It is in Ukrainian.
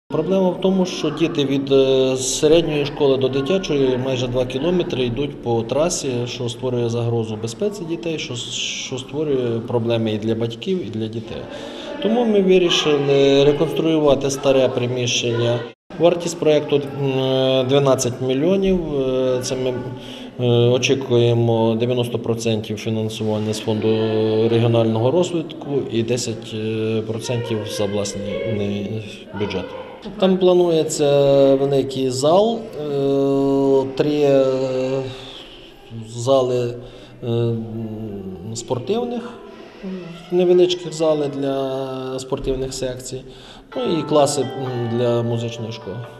Проблема в тому, що діти від середньої школи до дитячої майже 2 кілометри йдуть по трасі, що створює загрозу безпеці дітей, що створює проблеми і для батьків, і для дітей. Тому ми вирішили реконструювати старе приміщення. Вартість проєкту 12 мільйонів. Це ми очікуємо 90% фінансування з фонду регіонального розвитку і 10% за власний бюджет. Там планується великий зал, 3 зали спортивних, невеличких зали для спортивних секцій, ну і класи для музичної школи.